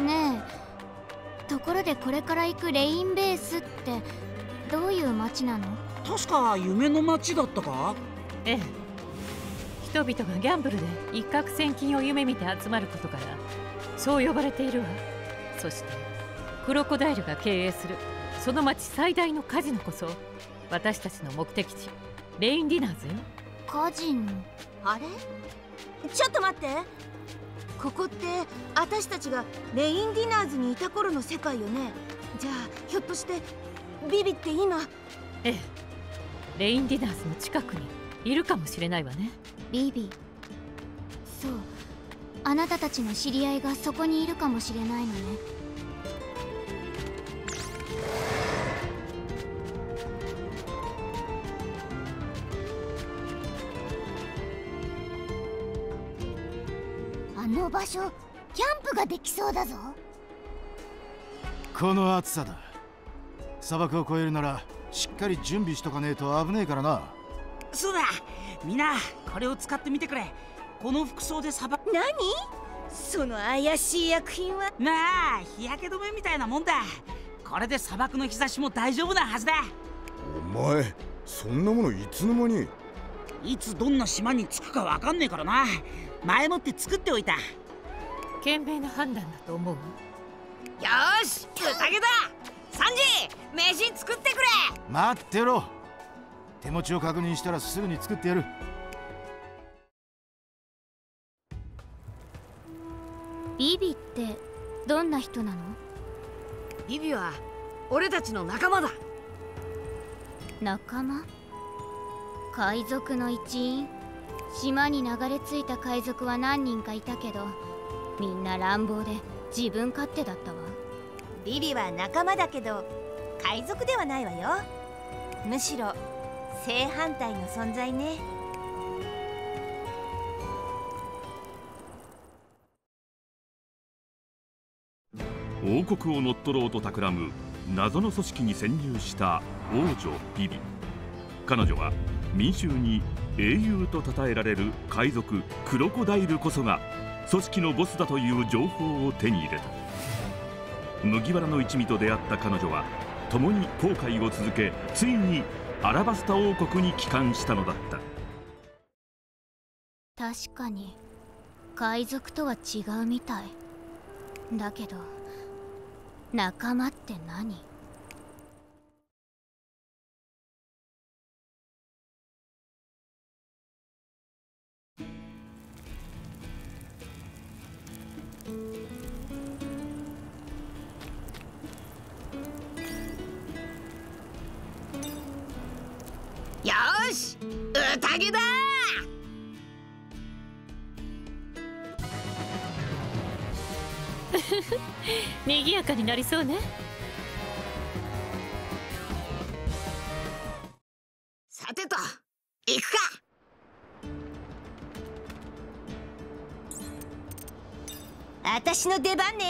ね。ところでこれから行くレインベースってどういう街なの？ 確か夢の街だったか？ ええ、人々がギャンブルで一攫千金を夢見て集まることからそう呼ばれているわ。そしてクロコダイルが経営するその町最大のカジノこそ私たちの目的地レインディナーズよ。 カジノ？ あれ？ちょっと待って、ここって私たちがレインディナーズにいた頃の世界よね。じゃあひょっとしてビビって今… ええ、レインディナーズの近くにいるかもしれないわね。 ビビ。そう、あなたたちの知り合いがそこにいるかもしれないのね。 あの場所、キャンプができそうだぞ。 この暑さだ。砂漠を越えるならしっかり準備しとかねえと危ねえからな。 そうだ、みんなこれを使ってみてくれ。この服装で砂漠… 何？その怪しい薬品は？ まあ日焼け止めみたいなもんだ。これで砂漠の日差しも大丈夫なはずだ。 お前そんなものいつの間に？ いつどんな島に着くかわかんねえからな。前もって作っておいた。 賢明な判断だと思う。 よーし、宴だ。サンジ、飯作ってくれ。 待ってろ。手持ちを確認したらすぐに作ってやる。 ビビってどんな人なの？ ビビは俺たちの仲間だ。 仲間？海賊の一員？島に流れ着いた海賊は何人かいたけど、みんな乱暴で自分勝手だったわ。 ビビは仲間だけど海賊ではないわよ。むしろ正反対の存在ね。 王国を乗っ取ろうと企む謎の組織に潜入した王女ビビ。彼女は民衆に英雄と称えられる海賊クロコダイルこそが組織のボスだという情報を手に入れた。麦わらの一味と出会った彼女は共に航海を続け、ついにアラバスタ王国に帰還したのだった。 確かに海賊とは違うみたいだけど、仲間って何？ よーし、宴だ。 賑やかになりそうね。 さてと行くか。私の出番ね。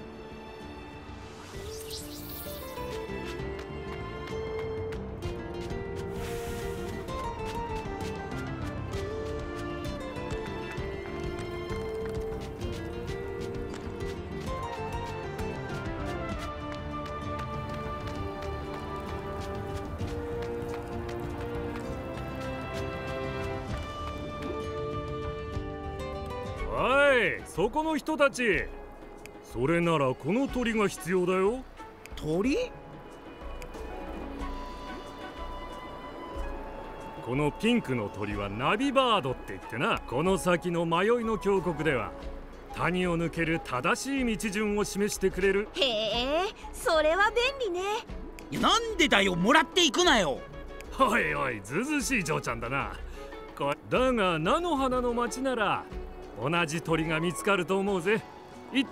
そこの人たち、それならこの鳥が必要だよ。 鳥？ このピンクの鳥はナビバードって言ってな、この先の迷いの峡谷では谷を抜ける正しい道順を示してくれる。 へえ、それは便利ね。 なんでだよ、もらっていくなよ。 おいおい、ずうずうしい嬢ちゃんだな。だが菜の花の町なら同じ鳥が見つかると思うぜ。行って。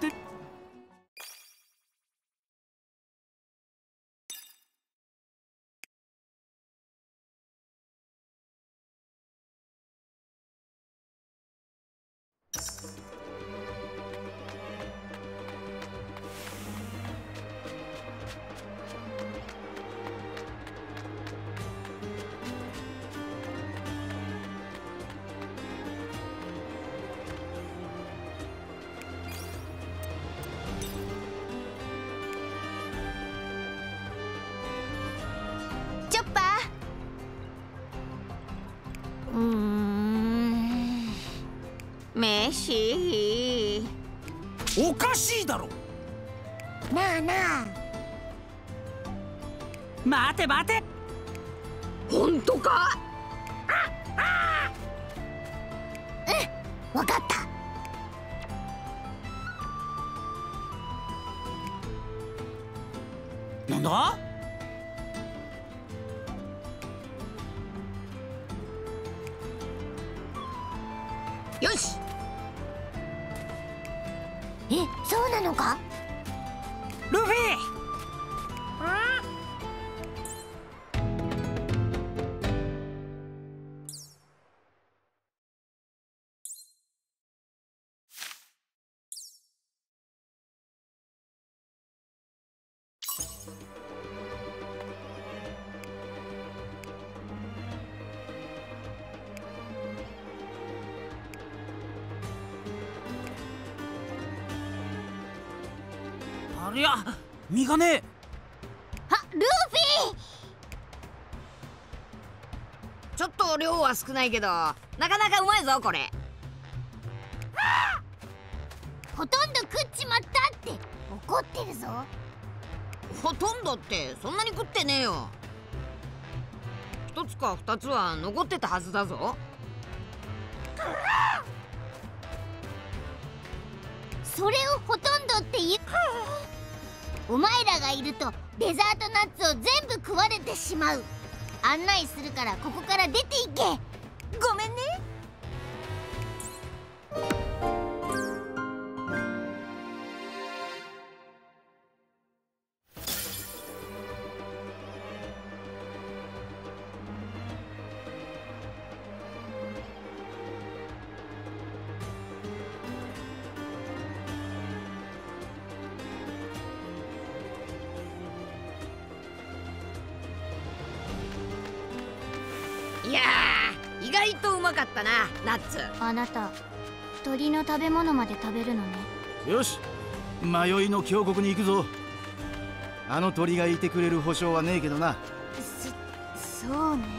飯。 おかしいだろ。 なあなあ、 待て待て。 本当か？ わかった。 なんだ？ よし。 え、そうなのか？ ルフィ。ありゃ、身がねえ。 あ、ルフィ。 ちょっと量は少ないけど、なかなかうまいぞこれ。 ほとんど食っちまったって怒ってるぞ。 ほとんどってそんなに食ってねえよ。一つか二つは残ってたはずだぞ。 それをほとんどって言う。お前らがいるとデザートナッツを全部食われてしまう。案内するからここから出ていけ。 ごめんね。いやー、意外とうまかったな、ナッツ。 あなた鳥の食べ物まで食べるのね。 よし、迷いの峡谷に行くぞ。あの鳥がいてくれる保証はねえけどな。 そうね。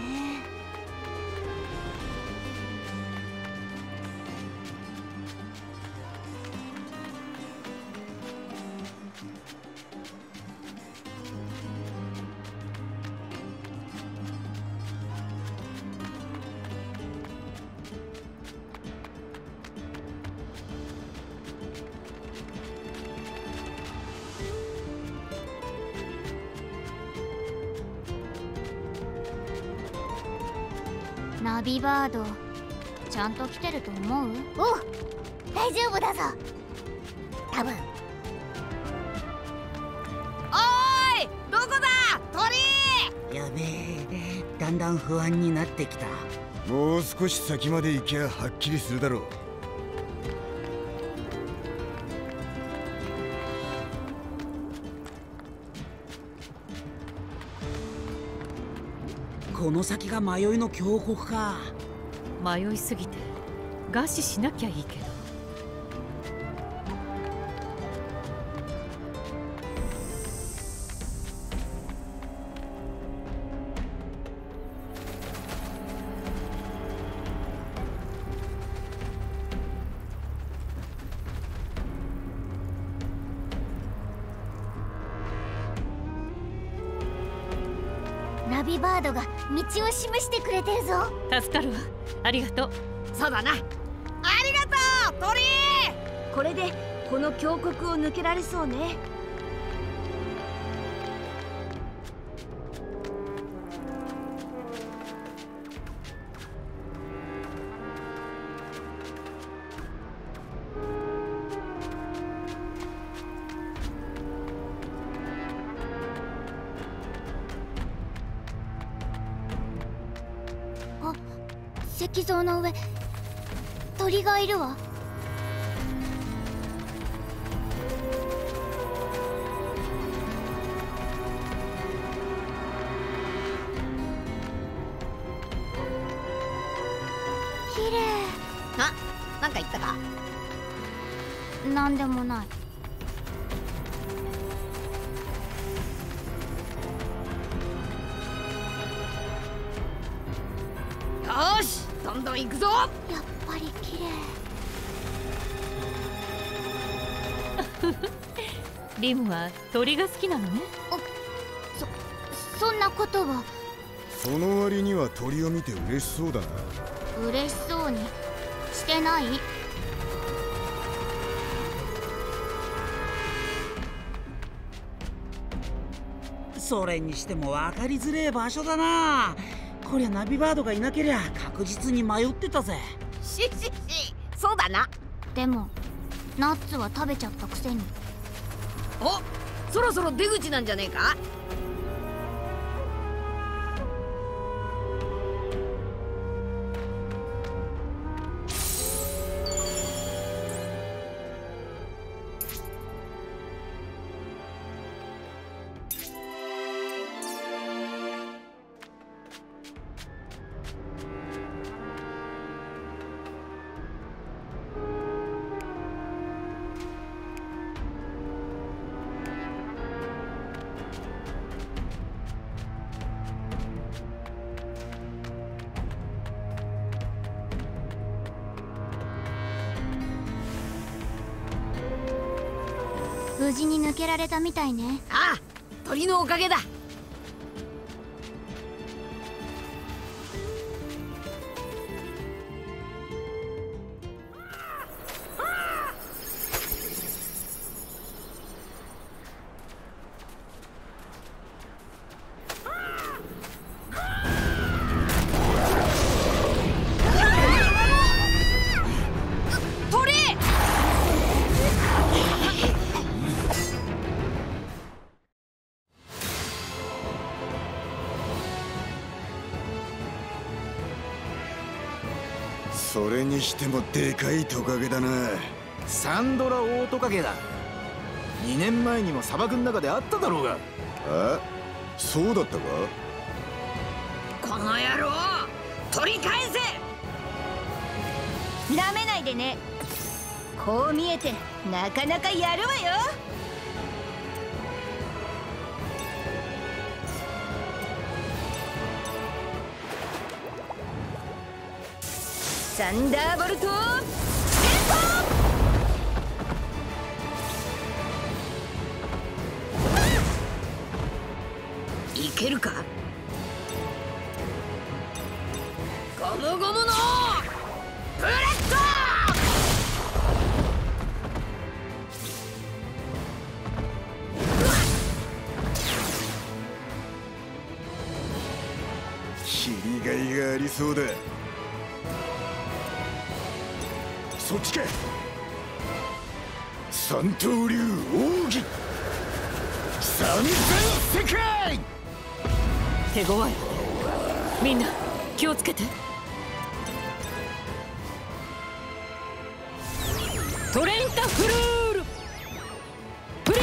ナビバードちゃんと来てると思う？ おう、大丈夫だぞ。多分。 おーい、どこだ鳥。 やべえ、だんだん不安になってきた。 もう少し先まで行きゃはっきりするだろう。 この先が迷いの峡谷か。 迷いすぎて餓死しなきゃいいけど。 ナビバードが道を示してくれてるぞ。 助かるわ。ありがとう。 そうだな。ありがとう鳥。これでこの峡谷を抜けられそうね。 石像の上鳥がいるわ。綺麗。 なんか言ったか？ なんでもない。 よし、 どんどん行くぞ。 やっぱり綺麗。 リムは鳥が好きなのね。 そんなことは。 その割には鳥を見て嬉しそうだな。 嬉しそうにしてない。 それにしても分かりづれえ場所だな。こりゃナビバードがいなけりゃ確実に迷ってたぜ。 そうだな。 でもナッツは食べちゃったくせに。 お、そろそろ出口なんじゃねえか。 無事に抜けられたみたいね。 ああ、鳥のおかげだ。 それにしてもでかいトカゲだな。 サンドラオオトカゲだ。2年前にも砂漠の中であっただろうが。 あ、そうだったか。 この野郎、取り返せ。 なめないでね。こう見えてなかなかやるわよ。サンダーボルトいけるか。ゴムゴムのブレッド。 切りがいがありそうだ。そっちか。三刀流奥義三千世界。 手強い。みんな気をつけて。トレンタフルールプ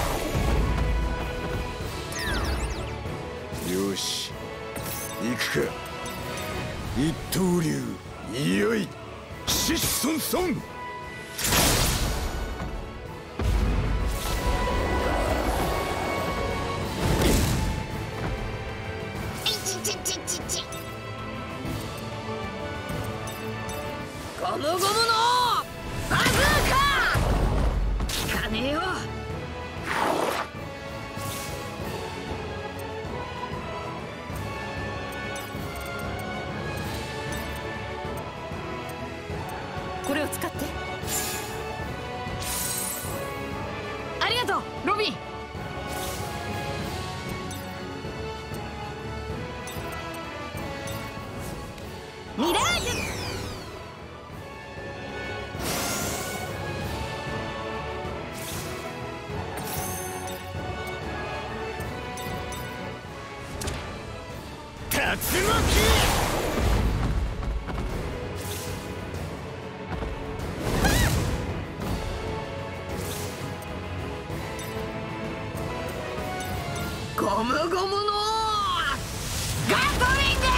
リ。 よし行くか。一刀流いよいシッソンソン。 ゴムゴムのバズーカ。効かねえよ。 これを使って。 ありがとうロビン。 ミラージュ。 竜巻。 ゴムゴムのガトリング。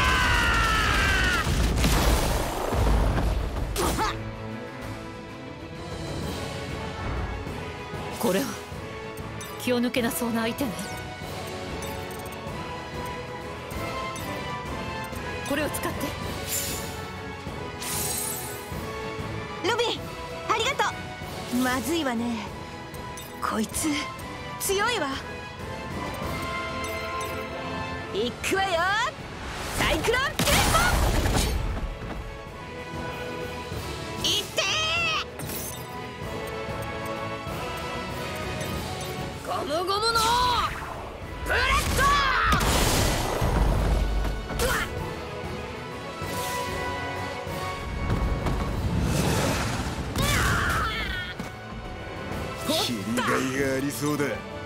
これは気を抜けなそうな相手ね。これを使って。 まずいわね。こいつ強いわ。いくわよ、サイクロンテンポ。いってー、ゴムゴムのブレッド。 切りがいがありそうだ。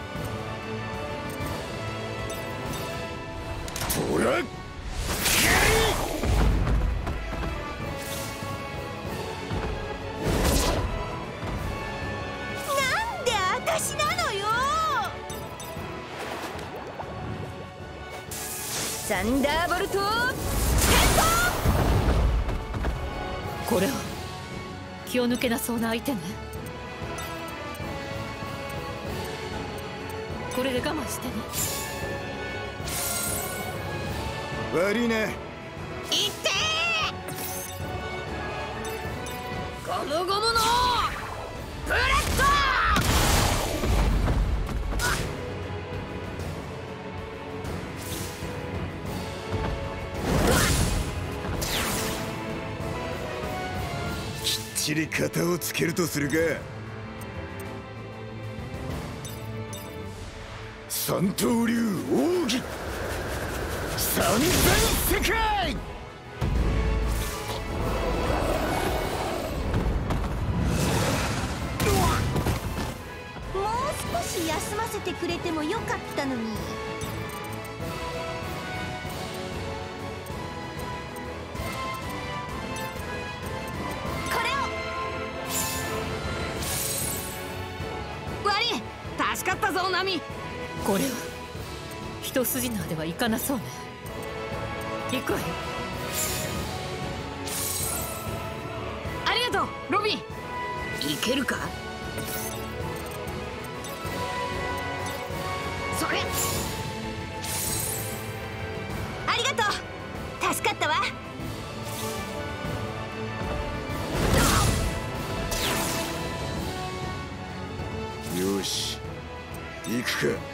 ほら、 なんで私なのよ。サンダーボルトテンポ。 これは気を抜けなそうな相手ね。これで我慢してね。 悪いな。 いってー、ゴムゴムのブレッド。 きっちり型をつけるとするか。三刀流奥義三千世界。 もう少し休ませてくれてもよかったのに。これを。 悪い、助かったぞナミ。 これは一筋縄ではいかなそうね。行くわよ。 ありがとうロビン。いけるか。それ。 ありがとう、助かったわ。 よし、行くか。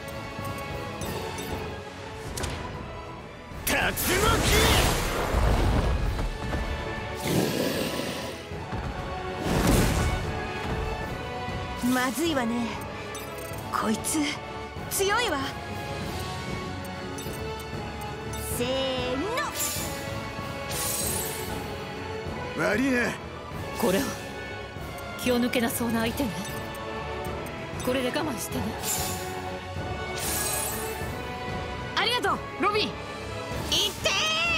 竜巻。まずいわね。こいつ強いわ。せーの。 悪いな。 これは気を抜けなそうな相手ね。これで我慢してね。 ありがとうロビン。 いって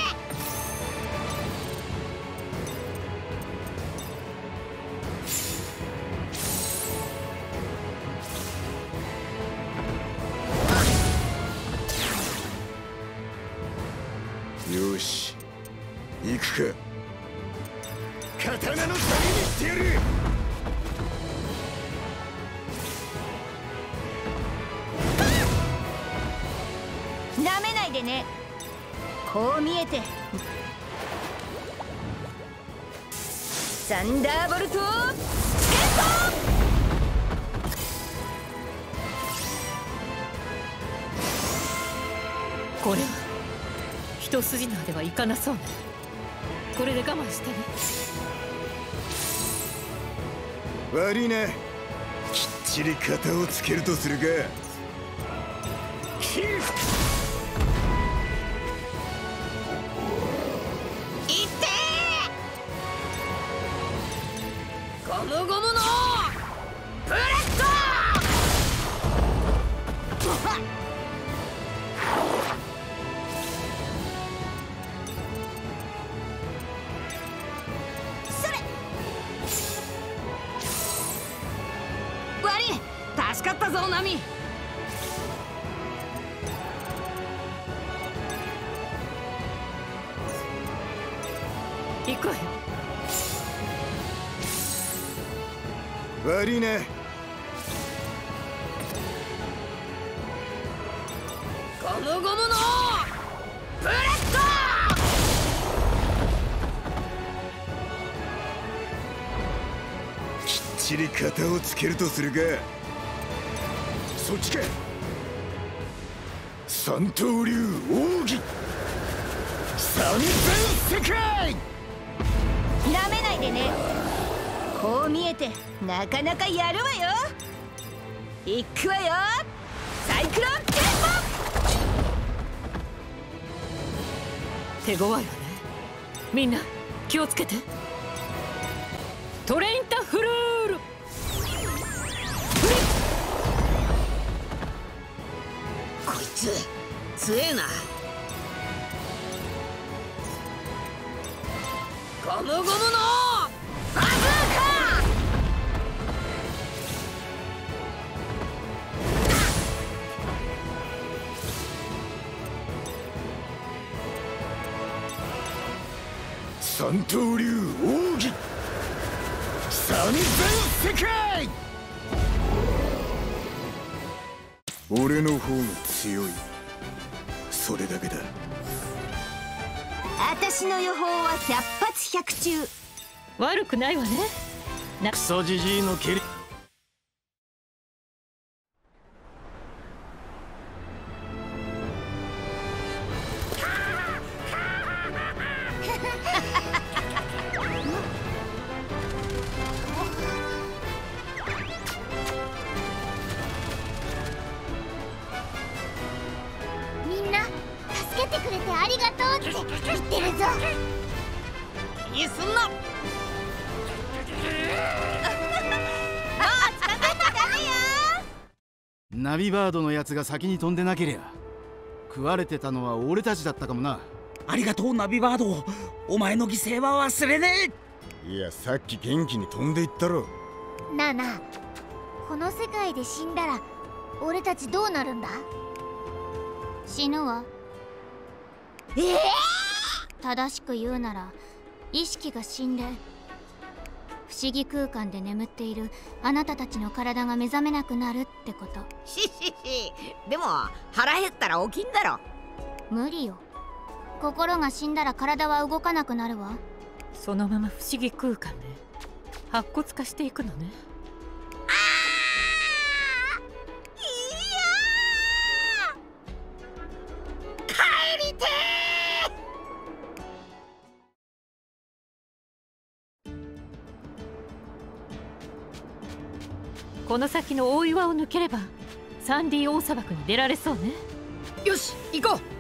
ー。よし、行くか。刀の旅にしてやる。 なめないでね。こう見えてサンダーボルトテンポ。これは一筋縄ではいかなそうね。これで我慢してね。 悪いな。きっちり型をつけるとするか。キル。 ゴムゴムのブレッド。 それ。 悪い、助かったぞナミ。 行くわよ。 悪いな。 ゴムゴムのブレッド。 きっちちり型をつけるとするか。そっちか。三刀流奥義三千世界。 なめないでね。こう見えてなかなかやるわよ。いくわよ、サイクロンテンポ。 手強いわね。みんな気をつけて。トレインタフルール。 こいつ強えな。ゴムゴムのバズーカ。 三刀流奥義三千世界。俺の方が強い、それだけだ。 私の予報は100発100中。 悪くないわね。 クソジジイの蹴り。 みんな助けてくれてありがとうって言ってるぞ。 気にすんな。 もう近づいちゃダメよ。 ナビバードのやつが先に飛んでなけりゃ食われてたのは俺たちだったかもな。 ありがとうナビバード、お前の犠牲は忘れねいや、さっき元気に飛んでいったろ。 なあなあ、この世界で死んだら俺たちどうなるんだ？死ぬわ。正しく言うなら意識が死んで不思議空間で眠っているあなたたちの体が目覚めなくなるってこと。 ししし。でも腹減ったら起きんだろ。 無理よ。心が死んだら体は動かなくなるわ。 そのまま不思議空間で白骨化していくのね。 帰りてこの先の大岩を抜ければサンディ大砂漠に出られそうね。 ー。よし行こう。